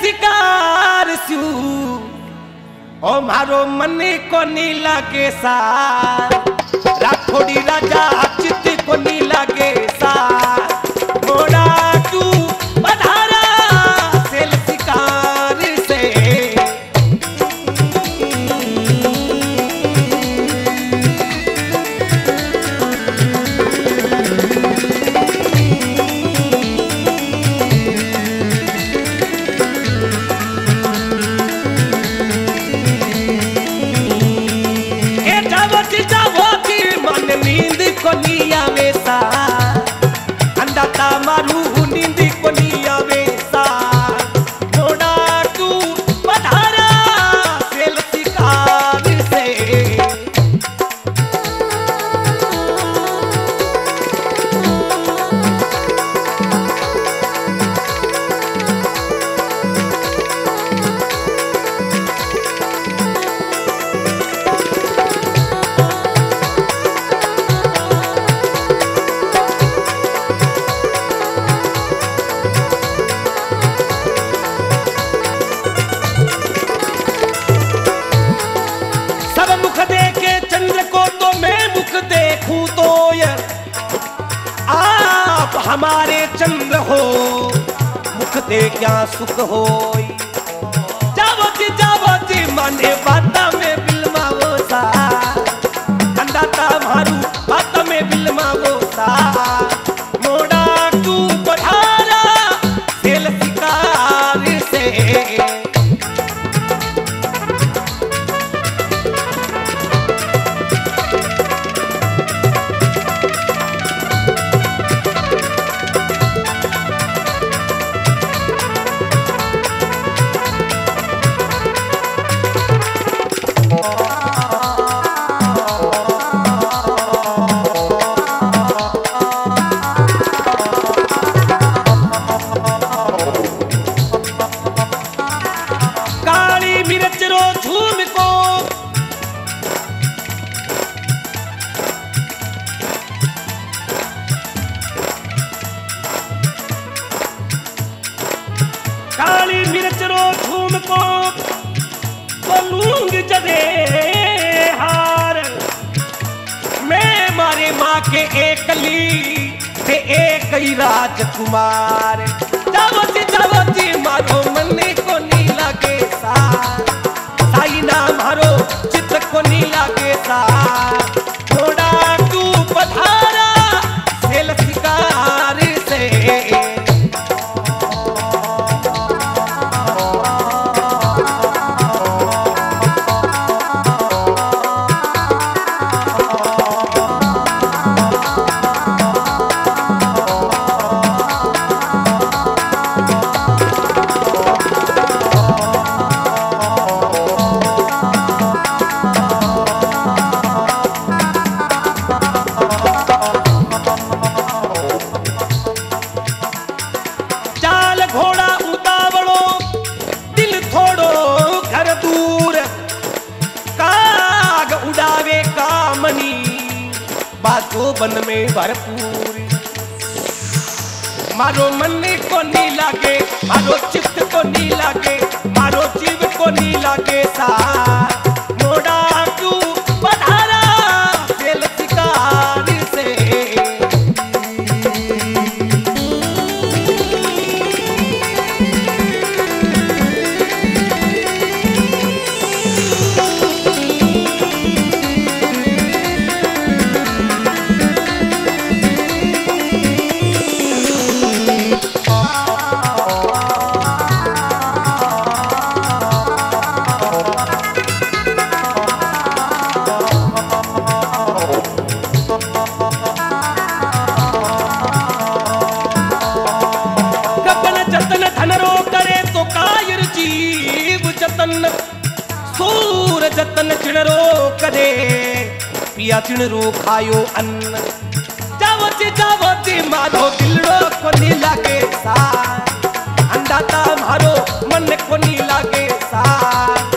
शिकार स्यू ओ मारो मने को नी लागे सा राठौड़ी राजा चित को नी लागे सा मोड़ा तू पधारा सेल शिकार से नींद को नी आवेसा अंदाता मारू नींद को नी आवेसा मोड़ा तू पधारा सेल शिकार से हमारे चंद्र हो मुख दे क्या सुख हो जावती माने बाता में बिलमा वो सा अंदाता मारू बाता में बिलमा वो सा मोड़ा तू पधारा सेल शिकार से काली मिर्च रो झूम को बोलूंगी जदे हार मैं मारे माँ के एकली ते एक ही राजकुमार जावती मारो मन्ने को नी लागे सा साई ना मारो चित को नी लागे सा थोड़ा तू पधारा सेल शिकार से बातों बन में भरपूर मारो मन को नी लागे मारो चित्त को नी लागे मारो जीव को नी लागे सा मोड़ा तू पधारा सेल शिकार से सूर जतन चिणरो करे पिया चिणरो खायो अन्न जावती मारो दिलड़ो को नी लागे सा अंदाता मारो मन को नी लागे सा